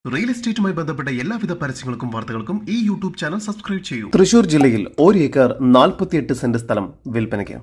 Real എസ്റ്റേറ്റുമായി ബന്ധപ്പെട്ട എല്ലാവിധ പരസ്യങ്ങൾക്കും വാർത്തകൾക്കും ഈ യൂട്യൂബ് ചാനൽ സബ്സ്ക്രൈബ് ചെയ്യൂ. തൃശൂർ ജില്ലയിൽ 1 ഏക്കർ 48 സെന്റ് സ്ഥലം വിൽപ്പനയ്ക്ക്.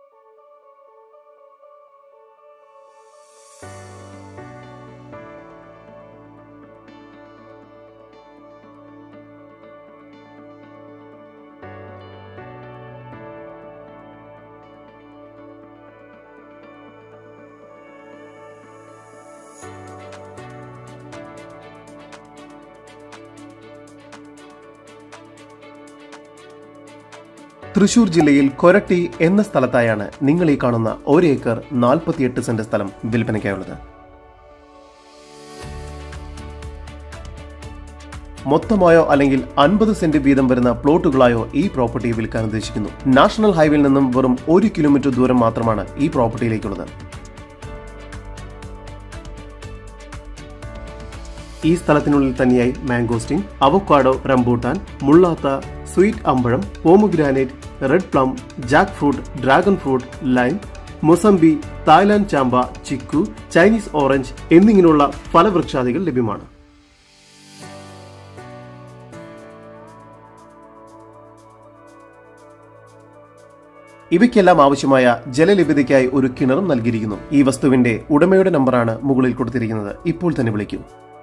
തൃശൂർ ജില്ലയിൽ കൊരട്ടി എന്ന സ്ഥലത്തായാണ് നിങ്ങൾ ഈ കാണുന്ന 1 ഏക്കർ 48 സെന്റ് സ്ഥലം വിൽപ്പനയ്ക്കായുള്ളത്. മൊത്തമായോ അല്ലെങ്കിൽ 50 സെന്റ് വീതം വരുന്ന പ്ലോട്ടുകളായോ ഈ പ്രോപ്പർട്ടി വിൽക്കാൻ ഉദ്ദേശിക്കുന്നു. നാഷണൽ ഹൈവേയിൽ നിന്നും വെറും 1 കിലോമീറ്റർ ദൂരം മാത്രമാണ് ഈ പ്രോപ്പർട്ടിയിലേക്കുള്ളത്. ഈ സ്ഥലത്തിനുള്ളിൽ തന്നെയായി മാംഗോസ്റ്റിൻ, അവക്കാഡോ, റംബൂട്ടാൻ, മുള്ളാത്ത, സ്വീറ്റ് അമ്പഴം, pomegranate, red plum, jackfruit, dragon fruit, lime, mosambi, Thailand ചാമ്പ, ചിക്കു, ചൈനീസ് ഓറഞ്ച് എന്നിങ്ങനെയുള്ള ഫലവൃക്ഷാദികൾ ലഭ്യമാണ്. ഇവയ്ക്കെല്ലാം ആവശ്യമായ ജലലഭ്യതയ്ക്കായി ഒരു കിണറും നൽകിയിരിക്കുന്നു. ഈ വസ്തുവിന്റെ ഉടമയുടെ നമ്പറാണ് മുകളിൽ കൊടുത്തിരിക്കുന്നത്. ഇപ്പോൾ തന്നെ വിളിക്കൂ.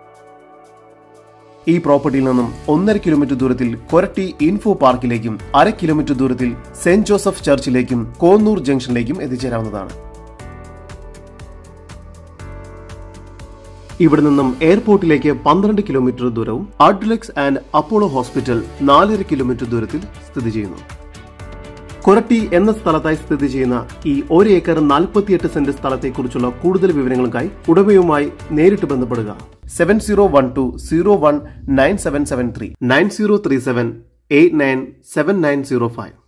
ഈ പ്രോപ്പർട്ടിയിൽ നിന്നും 1.5 കിലോമീറ്റർ ദൂരത്തിൽ കൊരട്ടി ഇൻഫോ പാർക്കിലേക്കും 1/2 കിലോമീറ്റർ ദൂരത്തിൽ സെന്റ് ജോസഫ് ചർച്ചിലേക്കും കോന്നൂർ ജംഗ്ഷനിലേക്കും എത്തിച്ചേരാവുന്നതാണ്. ഇവിടെ നിന്നും എയർപോർട്ടിലേക്ക് 12 കിലോമീറ്റർ ദൂരവും Adlux and Apollo hospital 4.5 kilometre ദൂരത്തിൽ സ്ഥിതി ചെയ്യുന്നു. കൊരട്ടി എന്ന സ്ഥലത്തായി സ്ഥിതി ചെയ്യുന്ന ഈ 1 ഏക്കർ 48 സെന്റ് സ്ഥലത്തെക്കുറിച്ചുള്ള കൂടുതൽ വിവരങ്ങൾക്കായി ഉടമയുമായി നേരിട്ട് ബന്ധപ്പെടുക. 7012019773 9037897905.